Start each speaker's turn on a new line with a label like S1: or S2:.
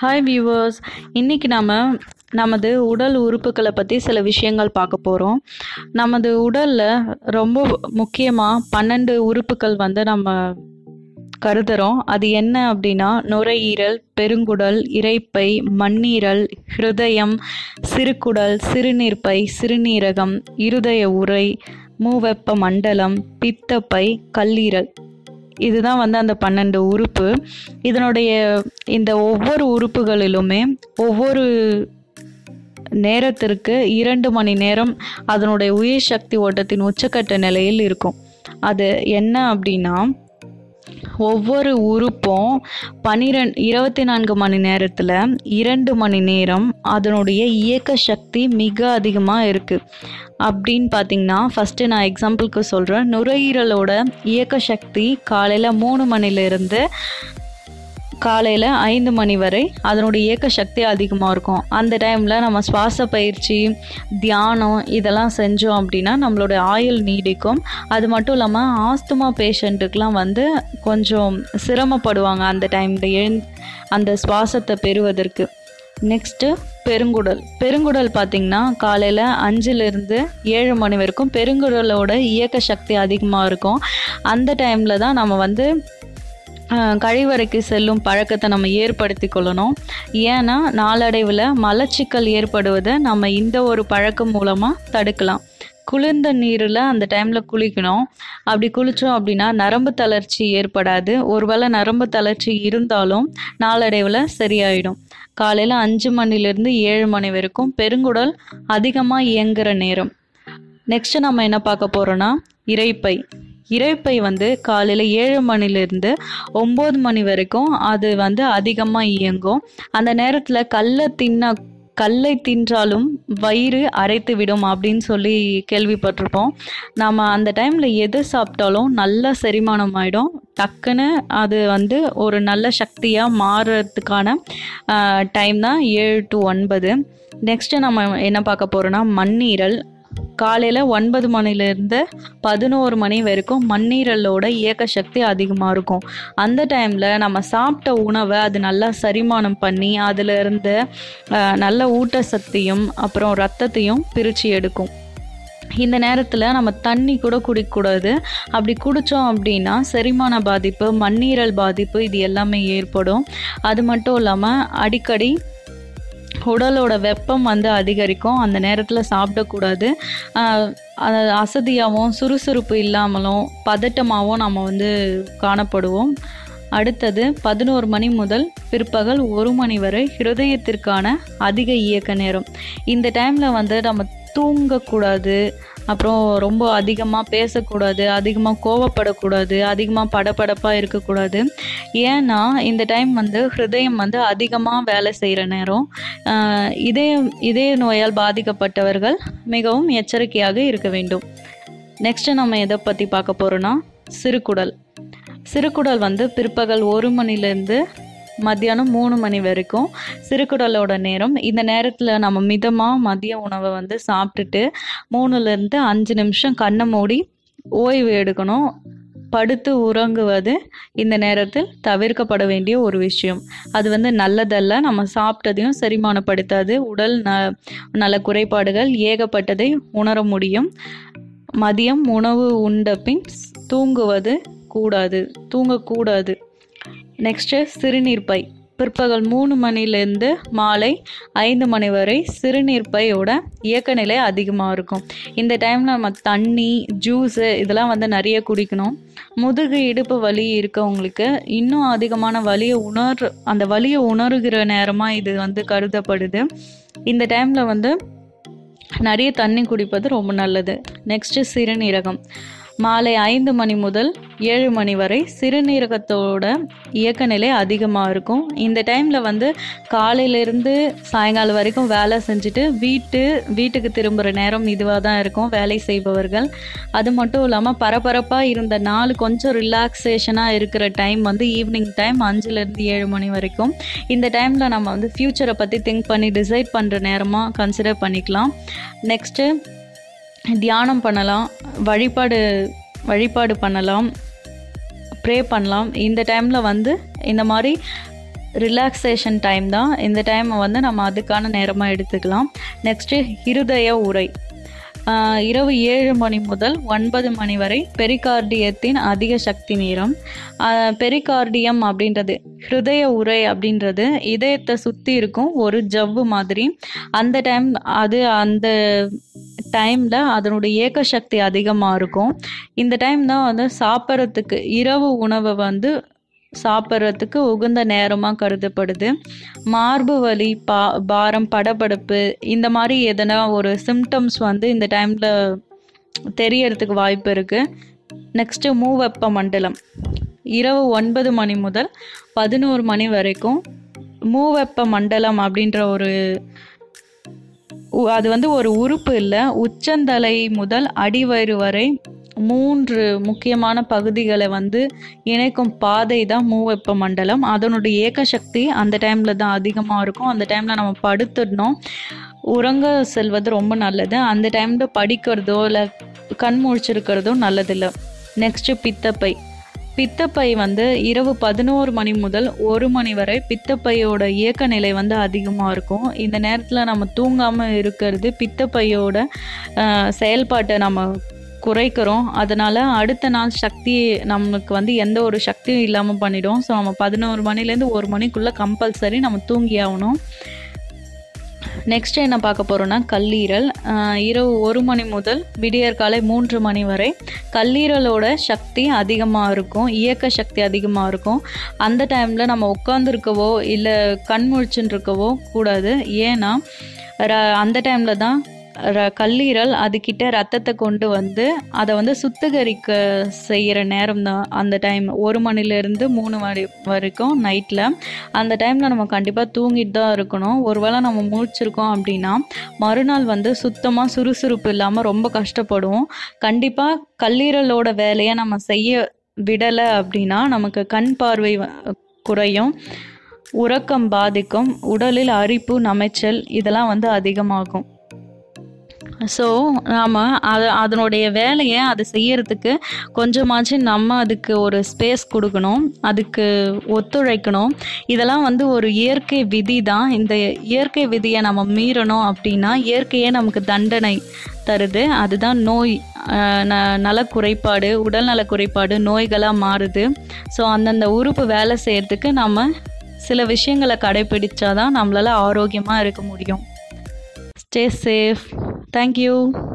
S1: Hi viewers, இன்னைக்கு நமது உடல் உறுப்புகளை பற்றி சில விஷயங்கள் பார்க்க போகிறோம். நமது உடலில் ரொம்ப முக்கியமாக 12 உறுப்புகள் நம்ம கருதுகிறோம். அது என்ன அப்படின்னா நுரையீரல், பெருங்குடல், இரைப்பை, மண்ணீரல், ஹிருதயம், சிறுகுடல், சிறுநீர்ப்பை, சிறுநீரகம், இருதய உறை, மூவெப்ப மண்டலம், பித்தப்பை, கல்லீரல். இதுதான் அந்த 12 உறுப்பு. இதனுடைய இந்த ஒவ்வொரு உறுப்புகளிலுமே ஒவ்வொரு நேரத்திற்கு 2 மணி நேரம் அதனுடைய உயிர் சக்தி ஓட்டத்தின் உச்சக்கட்ட நிலையில் இருக்கும். அது என்ன அப்படின்னா ஒவ்வொரு உறுப்பும் 24 மணி நேரத்தில் 2 மணி நேரம் அதனுடைய இயக்க சக்தி மிக அதிகமாக இருக்குது. அப்படின்னு பார்த்தீங்கன்னா ஃபஸ்ட்டு நான் எக்ஸாம்பிளுக்கு சொல்கிறேன். நுரையீரலோட இயக்க சக்தி காலையில் 3 மணிலேருந்து காலையில் 5 மணி வரை அதனுடைய இயக்க சக்தி அதிகமாக இருக்கும். அந்த டைமில் நம்ம சுவாச பயிற்சி, தியானம் இதெல்லாம் செஞ்சோம் அப்படின்னா நம்மளோட ஆயுள் நீடிக்கும். அது மட்டும் இல்லாமல் ஆஸ்துமா பேஷண்ட்டுக்கெலாம் கொஞ்சம் சிரமப்படுவாங்க அந்த டைமில் அந்த சுவாசத்தை பெறுவதற்கு. நெக்ஸ்ட்டு பெருங்குடல் பார்த்திங்கன்னா காலையில் 5லேருந்து 7 மணி வரைக்கும் பெருங்குடலோட இயக்க சக்தி அதிகமாக இருக்கும். அந்த டைமில் தான் நம்ம கழிவறைக்கு செல்லும் பழக்கத்தை நம்ம ஏற்படுத்தி கொள்ளணும். ஏன்னா நாளடைவில் மலச்சிக்கல் ஏற்படுவதை நம்ம இந்த ஒரு பழக்கம் மூலமாக தடுக்கலாம். குளிர்ந்த நீரில் அந்த டைமில் குளிக்கணும். அப்படி குளித்தோம் அப்படின்னா நரம்பு தளர்ச்சி ஏற்படாது. ஒருவேளை நரம்பு தளர்ச்சி இருந்தாலும் நாளடைவில் சரியாயிடும். காலையில் 5 மணிலேருந்து 7 மணி வரைக்கும் பெருங்குடல் அதிகமாக இயங்குகிற நேரம். நெக்ஸ்ட்டு நம்ம என்ன பார்க்க போகிறோன்னா இரைப்பை காலையில் 7 மணிலேருந்து 9 மணி வரைக்கும் அது அதிகமாக இயங்கும். அந்த நேரத்தில் கல்லை தின்றாலும் வயிறு அரைத்து விடும் அப்படின்னு சொல்லி கேள்விப்பட்டிருப்போம். நம்ம அந்த டைமில் எது சாப்பிட்டாலும் நல்லா செரிமானம் ஆகிடும். டக்குன்னு அது ஒரு நல்ல சக்தியாக மாறுறதுக்கான டைம் தான் 7 to 9. நெக்ஸ்ட்டு நம்ம என்ன பார்க்க போகிறோன்னா மண்ணீரல். காலையில் 9 மணிலேருந்து 11 மணி வரைக்கும் மண்ணீரலோட இயக்க சக்தி அதிகமாக இருக்கும். அந்த டைமில் நம்ம சாப்பிட்ட உணவை அது நல்லா செரிமானம் பண்ணி அதிலிருந்து நல்ல ஊட்டச்சத்தையும் அப்புறம் ரத்தத்தையும் பிரித்து எடுக்கும். இந்த நேரத்தில் நம்ம தண்ணி கூட குடிக்கக்கூடாது. அப்படி குடித்தோம் அப்படின்னா செரிமான பாதிப்பு, மண்ணீரல் பாதிப்பு இது எல்லாமே ஏற்படும். அது மட்டும் இல்லாமல் அடிக்கடி உடலோட வெப்பம் அதிகரிக்கும். அந்த நேரத்தில் சாப்பிடக்கூடாது. அசதியாகவும் சுறுசுறுப்பு இல்லாமலும் பதட்டமாகவும் நம்ம காணப்படுவோம். அடுத்தது 11 மணி முதல் பிற்பகல் 1 மணி வரை ஹிருதயத்திற்கான அதிக இயக்க நேரம். இந்த டைமில் நம்ம தூங்கக்கூடாது. அப்புறம் ரொம்ப அதிகமாக பேசக்கூடாது, அதிகமாக கோவப்படக்கூடாது, அதிகமாக படபடப்பாக இருக்கக்கூடாது. ஏன்னா இந்த டைம் ஹிருதயம் அதிகமாக வேலை செய்கிற நேரம். இதய நோயால் பாதிக்கப்பட்டவர்கள் மிகவும் எச்சரிக்கையாக இருக்க வேண்டும். நெக்ஸ்ட்டு நம்ம எதை பற்றி பார்க்க போகிறோன்னா சிறுகுடல் பிற்பகல் 1 மணிலேருந்து மத்தியானம் 3 மணி வரைக்கும் சிறுகுடலோட நேரம். இந்த நேரத்தில் நம்ம மிதமாக மதிய உணவை சாப்பிட்டுட்டு 3லேருந்து 5 நிமிஷம் கண்ணை மூடி ஓய்வு எடுக்கணும். படுத்து உறங்குவது இந்த நேரத்தில் தவிர்க்கப்பட வேண்டிய ஒரு விஷயம். அது நல்லதல்ல. நம்ம சாப்பிட்டதையும் செரிமானப்படுத்தாது. உடல் நல குறைபாடுகள் ஏகப்பட்டதை உணர முடியும். மதியம் உணவு உண்ட பின் தூங்கக்கூடாது. நெக்ஸ்ட்டு சிறுநீர்ப்பை. பிற்பகல் 3 மணிலேருந்து மாலை 5 மணி வரை சிறுநீர்ப்பையோட இயக்க நிலை அதிகமாக இருக்கும். இந்த டைமில் நம்ம தண்ணி, ஜூஸு இதெல்லாம் நிறைய குடிக்கணும். முதுகு இடுப்பு வலி இருக்கவங்களுக்கு இன்னும் அதிகமான அந்த வலியை உணர்கிற நேரமாக இது கருதப்படுது. இந்த டைமில் நிறைய தண்ணி குடிப்பது ரொம்ப நல்லது. நெக்ஸ்ட்டு சிறுநீரகம். மாலை 5 மணி முதல் 7 மணி வரை சிறுநீரகத்தோட இயக்க நிலை அதிகமாக இருக்கும். இந்த டைமில் காலையிலேருந்து சாயங்காலம் வரைக்கும் வேலை செஞ்சுட்டு வீட்டுக்கு திரும்புகிற நேரம் இதுவாக தான் இருக்கும் வேலை செய்பவர்கள். அது மட்டும் இல்லாமல் பரபரப்பாக இருந்த நாள் கொஞ்சம் ரிலாக்ஸேஷனாக இருக்கிற டைம் ஈவினிங் டைம் 5லேருந்து 7 மணி வரைக்கும். இந்த டைமில் நம்ம ஃப்யூச்சரை பற்றி திங்க் பண்ணி டிசைட் பண்ணுற நேரமாக கன்சிடர் பண்ணிக்கலாம். நெக்ஸ்ட்டு தியானம் பண்ணலாம், வழிபாடு பண்ணலாம், ப்ரே பண்ணலாம். இந்த டைமில் இந்த மாதிரி ரிலாக்ஸேஷன் டைம் தான். இந்த டைமை வந்து நம்ம அதுக்கான நேரமாக எடுத்துக்கலாம். நெக்ஸ்ட்டு இருதய உறை. இரவு 7 மணி முதல் 9 மணி வரை பெரிகார்டியத்தின் அதிக சக்தி நேரம். பெரிகார்டியம் அப்படின்றது, ஹிருதய உறை அப்படின்றது இதயத்தை சுற்றி இருக்கும் ஒரு ஜவ்வு மாதிரி. அந்த அந்த டைமில் அதனுடைய இயக்க சக்தி அதிகமாக இருக்கும். இந்த டைம் தான் வந்து சாப்பிட்றதுக்கு, இரவு உணவை வந்து சாப்பிட்றதுக்கு உகந்த நேரமாக கருதப்படுது. மார்பு வலி, பாரம், படபடப்பு இந்த மாதிரி எதனா ஒரு சிம்டம்ஸ் வந்து இந்த டைமில் தெரியறதுக்கு வாய்ப்பு இருக்குது. நெக்ஸ்ட்டு மூவெப்ப மண்டலம். இரவு 9 மணி முதல் 11 மணி வரைக்கும் மூவெப்ப மண்டலம் அப்படின்ற அது வந்து ஒரு உறுப்பு இல்லை. உச்சந்தலை முதல் அடிவயிறு வரை 3 முக்கியமான பகுதிகளை வந்து இணைக்கும் பாதை தான் மூவெப்ப மண்டலம். அதனுடைய இயக்க சக்தி அந்த டைமில் தான் அதிகமாக இருக்கும். அந்த டைமில் நம்ம படுத்துடணும், உறங்க செல்வது ரொம்ப நல்லது. அந்த டைமில் படிக்கிறதோ இல்லை கண் முழிச்சிருக்கிறதோ நல்லதில்லை. நெக்ஸ்ட்டு பித்தப்பை. பித்தப்பை வந்து இரவு 11 மணி முதல் 1 மணி வரை பித்தப்பையோட இயக்க நிலை வந்து அதிகமாக இருக்கும். இந்த நேரத்தில் நம்ம தூங்காமல் இருக்கிறது பித்தப்பையோட செயல்பாட்டை நம்ம குறைக்கிறோம். அதனால் அடுத்த நாள் சக்தி நமக்கு வந்து எந்த ஒரு சக்தியும் இல்லாமல் பண்ணிடும். ஸோ நம்ம 11 மணிலேருந்து 1 மணிக்குள்ளே கம்பல்சரி நம்ம தூங்கி ஆகணும். நெக்ஸ்ட் என்ன பார்க்க போகிறோன்னா கல்லீரல். இரவு 1 மணி முதல் விடியற்காலை 3 மணி வரை கல்லீரலோட சக்தி அதிகமாக இருக்கும், இயக்க சக்தி அதிகமாக இருக்கும். அந்த டைமில் நம்ம உட்காந்துருக்கவோ இல்லை கண் முழிச்சுன்னு இருக்கவோ கூடாது. ஏன்னா அந்த டைமில் தான் கல்லீரல் அதுக்கிட்ட ரத்தத்தை கொண்டு வந்து அதை வந்து சுத்திகரிக்க செய்கிற நேரம் தான் அந்த டைம். 1 மணிலேருந்து 3 மணி வரைக்கும் நைட்டில். அந்த டைமில் நம்ம கண்டிப்பாக தூங்கிட்டு தான் இருக்கணும். ஒருவேளை நம்ம முழிச்சிருக்கோம் அப்படின்னா மறுநாள் வந்து சுத்தமாக சுறுசுறுப்பு இல்லாமல் ரொம்ப கஷ்டப்படுவோம். கண்டிப்பாக கல்லீரலோட வேலையை நம்ம செய்ய விடலை அப்படின்னா நமக்கு கண் பார்வை குறையும், உறக்கம் பாதிக்கும், உடலில் அரிப்பு, நமைச்சல் இதெல்லாம் வந்து அதிகமாகும். ஸோ நாம் அதனுடைய வேலையை அது செய்யறதுக்கு கொஞ்சமாச்சு நம்ம அதுக்கு ஒரு ஸ்பேஸ் கொடுக்கணும், அதுக்கு ஒத்துழைக்கணும். இதெல்லாம் வந்து ஒரு இயற்கை விதி தான். இந்த இயற்கை விதியை நம்ம மீறணும் அப்படின்னா இயற்கையே நமக்கு தண்டனை தருது. அதுதான் நோய், நலக்குறைபாடு, உடல்நல குறைபாடு நோய்களாக மாறுது. ஸோ அந்தந்த உறுப்பு வேலை செய்யறதுக்கு நம்ம சில விஷயங்களை கடைபிடிச்சாதான் நம்மளால ஆரோக்கியமாக இருக்க முடியும். Stay safe. Thank you.